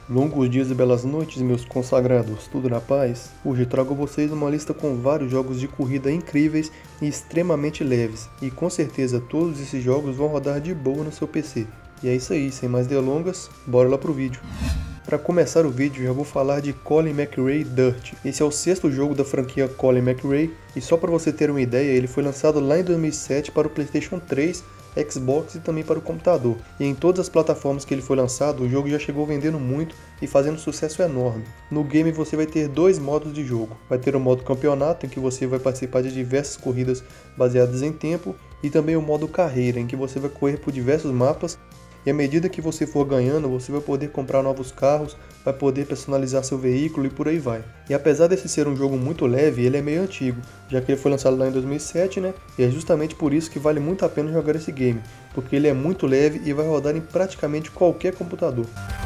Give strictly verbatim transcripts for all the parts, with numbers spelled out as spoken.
Longos dias e belas noites, meus consagrados, tudo na paz? Hoje trago a vocês uma lista com vários jogos de corrida incríveis e extremamente leves, e com certeza todos esses jogos vão rodar de boa no seu P C. E é isso aí, sem mais delongas, bora lá pro vídeo. Para começar o vídeo, já vou falar de Colin McRae Dirt. Esse é o sexto jogo da franquia Colin McRae, e só para você ter uma ideia, ele foi lançado lá em dois mil e sete para o PlayStation três, Xbox e também para o computador. E em todas as plataformas que ele foi lançado, o jogo já chegou vendendo muito e fazendo um sucesso enorme. No game você vai ter dois modos de jogo. Vai ter o modo campeonato, em que você vai participar de diversas corridas baseadas em tempo, e também o modo carreira, em que você vai correr por diversos mapas. E à medida que você for ganhando, você vai poder comprar novos carros, vai poder personalizar seu veículo e por aí vai. E apesar desse ser um jogo muito leve, ele é meio antigo, já que ele foi lançado lá em dois mil e sete, né? E é justamente por isso que vale muito a pena jogar esse game, porque ele é muito leve e vai rodar em praticamente qualquer computador.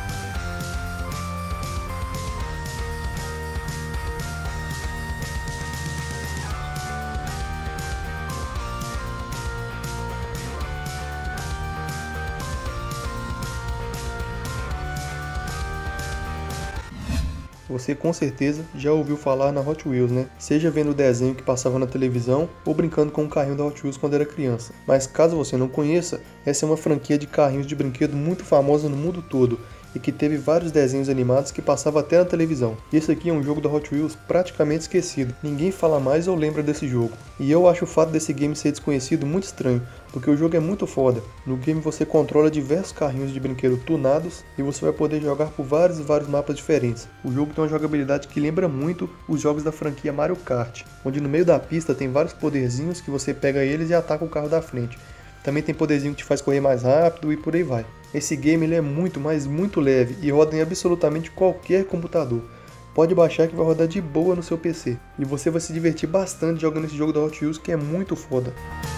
Você com certeza já ouviu falar na Hot Wheels, né? Seja vendo o desenho que passava na televisão ou brincando com o carrinho da Hot Wheels quando era criança. Mas caso você não conheça, essa é uma franquia de carrinhos de brinquedo muito famosa no mundo todo e que teve vários desenhos animados que passavam até na televisão. Esse aqui é um jogo da Hot Wheels praticamente esquecido. Ninguém fala mais ou lembra desse jogo. E eu acho o fato desse game ser desconhecido muito estranho, porque o jogo é muito foda. No game você controla diversos carrinhos de brinquedo tunados e você vai poder jogar por vários e vários mapas diferentes. O jogo tem uma jogabilidade que lembra muito os jogos da franquia Mario Kart, onde no meio da pista tem vários poderzinhos que você pega eles e ataca o carro da frente. Também tem poderzinho que te faz correr mais rápido e por aí vai. Esse game ele é muito, mas muito leve e roda em absolutamente qualquer computador. Pode baixar que vai rodar de boa no seu P C. E você vai se divertir bastante jogando esse jogo da Hot Wheels, que é muito foda.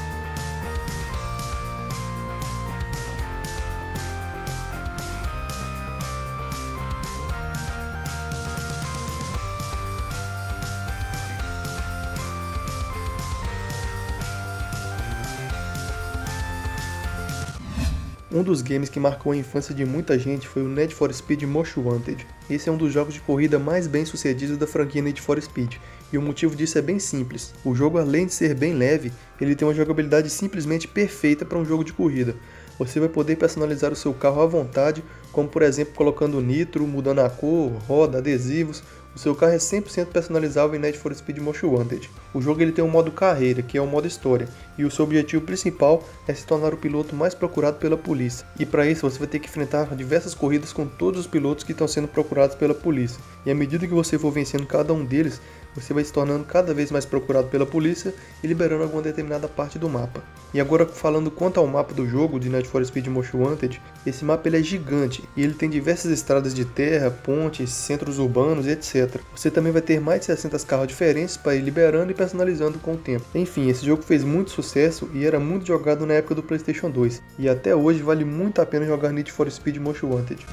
Um dos games que marcou a infância de muita gente foi o Need for Speed Most Wanted. Esse é um dos jogos de corrida mais bem sucedidos da franquia Need for Speed, e o motivo disso é bem simples. O jogo, além de ser bem leve, ele tem uma jogabilidade simplesmente perfeita para um jogo de corrida. Você vai poder personalizar o seu carro à vontade, como por exemplo colocando nitro, mudando a cor, roda, adesivos. O seu carro é cem por cento personalizável em Need for Speed Most Wanted. O jogo ele tem um modo carreira, que é o modo história, e o seu objetivo principal é se tornar o piloto mais procurado pela polícia. E para isso você vai ter que enfrentar diversas corridas com todos os pilotos que estão sendo procurados pela polícia. E à medida que você for vencendo cada um deles, você vai se tornando cada vez mais procurado pela polícia e liberando alguma determinada parte do mapa. E agora falando quanto ao mapa do jogo de Need for Speed Most Wanted, esse mapa ele é gigante e ele tem diversas estradas de terra, pontes, centros urbanos e etcétera. Você também vai ter mais de sessenta carros diferentes para ir liberando e personalizando com o tempo. Enfim, esse jogo fez muito sucesso e era muito jogado na época do PlayStation dois, e até hoje vale muito a pena jogar Need for Speed Most Wanted.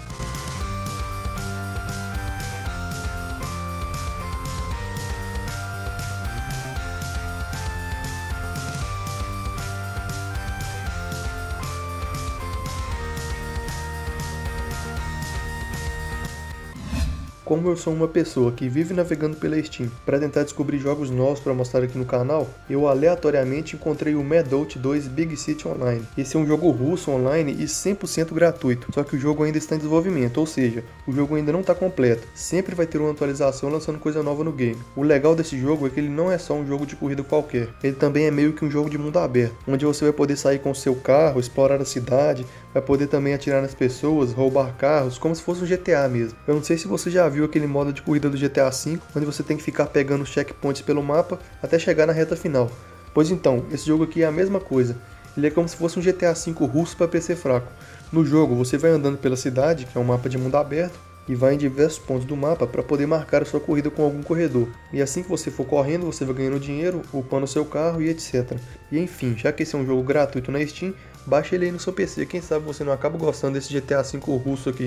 Como eu sou uma pessoa que vive navegando pela Steam para tentar descobrir jogos novos para mostrar aqui no canal, eu aleatoriamente encontrei o Medot dois Big City Online. Esse é um jogo russo online e cem por cento gratuito, só que o jogo ainda está em desenvolvimento, ou seja, o jogo ainda não está completo. Sempre vai ter uma atualização lançando coisa nova no game. O legal desse jogo é que ele não é só um jogo de corrida qualquer, ele também é meio que um jogo de mundo aberto, onde você vai poder sair com o seu carro, explorar a cidade, vai poder também atirar nas pessoas, roubar carros, como se fosse um G T A mesmo. Eu não sei se você já viu aquele modo de corrida do G T A cinco, onde você tem que ficar pegando checkpoints pelo mapa até chegar na reta final. Pois então, esse jogo aqui é a mesma coisa. Ele é como se fosse um G T A cinco russo para P C fraco. No jogo, você vai andando pela cidade, que é um mapa de mundo aberto, e vai em diversos pontos do mapa para poder marcar a sua corrida com algum corredor. E assim que você for correndo, você vai ganhando dinheiro, upando o seu carro e etcétera. E enfim, já que esse é um jogo gratuito na Steam, baixa ele aí no seu P C, quem sabe você não acaba gostando desse G T A cinco russo aqui.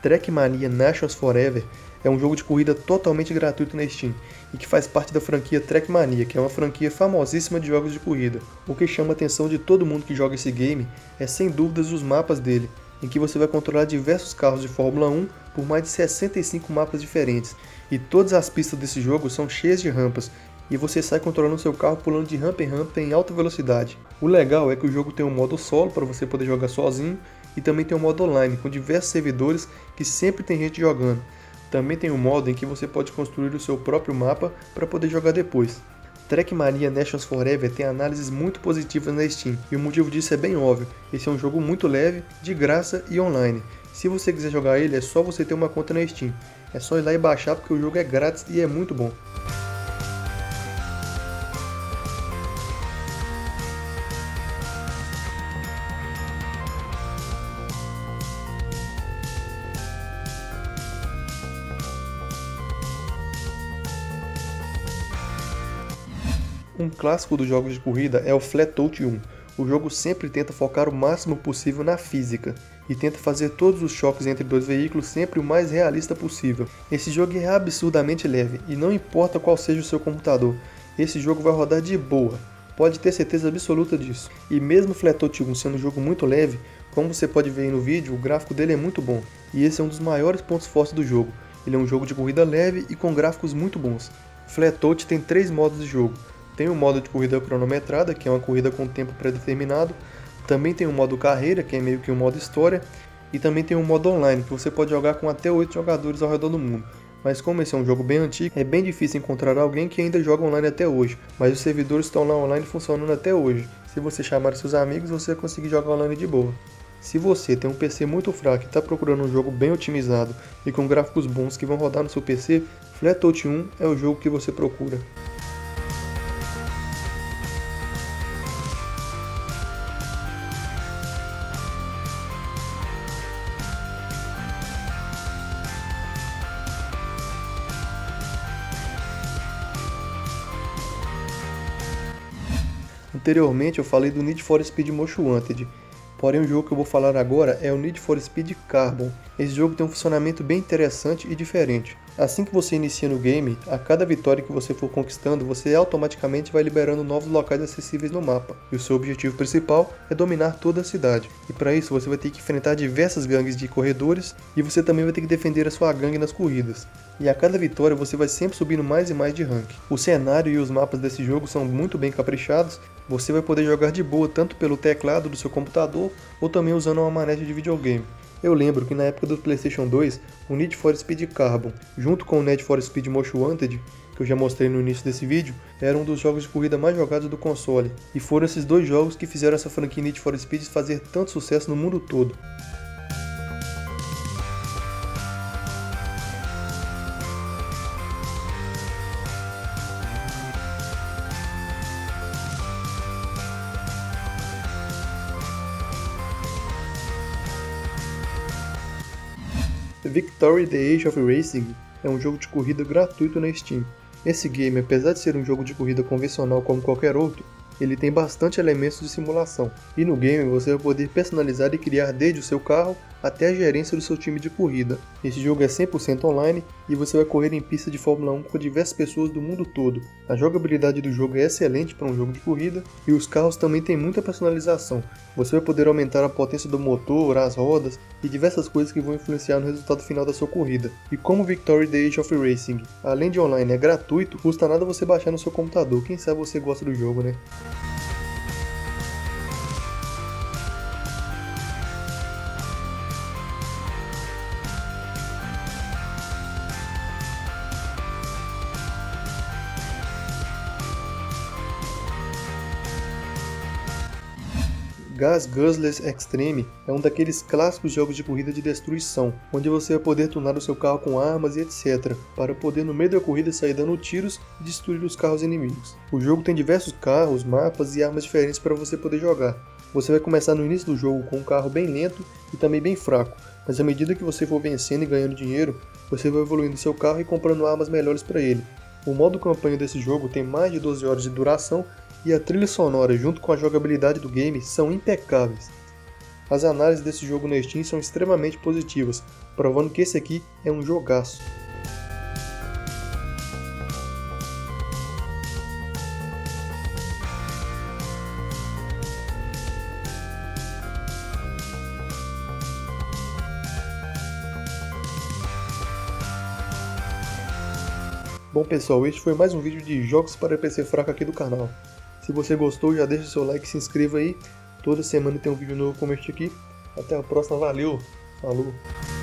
Trackmania Nations Forever é um jogo de corrida totalmente gratuito na Steam e que faz parte da franquia Trackmania, que é uma franquia famosíssima de jogos de corrida. O que chama a atenção de todo mundo que joga esse game é sem dúvidas os mapas dele, em que você vai controlar diversos carros de Fórmula um por mais de sessenta e cinco mapas diferentes, e todas as pistas desse jogo são cheias de rampas, e você sai controlando seu carro pulando de rampa em rampa em alta velocidade. O legal é que o jogo tem um modo solo para você poder jogar sozinho, e também tem um modo online, com diversos servidores que sempre tem gente jogando. Também tem um modo em que você pode construir o seu próprio mapa para poder jogar depois. Trackmania Nations Forever tem análises muito positivas na Steam, e o motivo disso é bem óbvio. Esse é um jogo muito leve, de graça e online. Se você quiser jogar ele, é só você ter uma conta na Steam. É só ir lá e baixar porque o jogo é grátis e é muito bom. Um clássico dos jogos de corrida é o Flatout um. O jogo sempre tenta focar o máximo possível na física e tenta fazer todos os choques entre dois veículos sempre o mais realista possível. Esse jogo é absurdamente leve e não importa qual seja o seu computador, esse jogo vai rodar de boa, pode ter certeza absoluta disso. E mesmo Flatout um sendo um jogo muito leve, como você pode ver aí no vídeo, o gráfico dele é muito bom, e esse é um dos maiores pontos fortes do jogo. Ele é um jogo de corrida leve e com gráficos muito bons. Flatout tem três modos de jogo. Tem o modo de corrida cronometrada, que é uma corrida com tempo pré-determinado. Também tem o modo carreira, que é meio que um modo história. E também tem o modo online, que você pode jogar com até oito jogadores ao redor do mundo. Mas como esse é um jogo bem antigo, é bem difícil encontrar alguém que ainda joga online até hoje. Mas os servidores estão lá online funcionando até hoje. Se você chamar seus amigos, você vai conseguir jogar online de boa. Se você tem um P C muito fraco e está procurando um jogo bem otimizado e com gráficos bons que vão rodar no seu P C, Flatout um é o jogo que você procura. Anteriormente eu falei do Need for Speed Most Wanted, porém o jogo que eu vou falar agora é o Need for Speed Carbon. Esse jogo tem um funcionamento bem interessante e diferente. Assim que você inicia no game, a cada vitória que você for conquistando, você automaticamente vai liberando novos locais acessíveis no mapa, e o seu objetivo principal é dominar toda a cidade. E para isso você vai ter que enfrentar diversas gangues de corredores, e você também vai ter que defender a sua gangue nas corridas. E a cada vitória você vai sempre subindo mais e mais de rank. O cenário e os mapas desse jogo são muito bem caprichados, você vai poder jogar de boa tanto pelo teclado do seu computador, ou também usando uma manete de videogame. Eu lembro que na época do PlayStation dois, o Need for Speed Carbon, junto com o Need for Speed Most Wanted, que eu já mostrei no início desse vídeo, era um dos jogos de corrida mais jogados do console. E foram esses dois jogos que fizeram essa franquia Need for Speed fazer tanto sucesso no mundo todo. Victory The Age of Racing é um jogo de corrida gratuito na Steam. Esse game, apesar de ser um jogo de corrida convencional como qualquer outro, ele tem bastante elementos de simulação, e no game você vai poder personalizar e criar desde o seu carro até a gerência do seu time de corrida. Esse jogo é cem por cento online e você vai correr em pista de Fórmula um com diversas pessoas do mundo todo. A jogabilidade do jogo é excelente para um jogo de corrida e os carros também têm muita personalização. Você vai poder aumentar a potência do motor, as rodas e diversas coisas que vão influenciar no resultado final da sua corrida. E como Victory The Age of Racing, além de online, é gratuito, custa nada você baixar no seu computador. Quem sabe você gosta do jogo, né? Gas Guzzlers Extreme é um daqueles clássicos jogos de corrida de destruição, onde você vai poder tunar o seu carro com armas e etcétera, para poder no meio da corrida sair dando tiros e destruir os carros inimigos. O jogo tem diversos carros, mapas e armas diferentes para você poder jogar. Você vai começar no início do jogo com um carro bem lento e também bem fraco, mas à medida que você for vencendo e ganhando dinheiro, você vai evoluindo seu carro e comprando armas melhores para ele. O modo campanha desse jogo tem mais de doze horas de duração e a trilha sonora junto com a jogabilidade do game são impecáveis. As análises desse jogo na Steam são extremamente positivas, provando que esse aqui é um jogaço. Bom pessoal, este foi mais um vídeo de jogos para P C fraco aqui do canal. Se você gostou, já deixa seu like e se inscreva aí. Toda semana tem um vídeo novo como este aqui. Até a próxima, valeu, falou!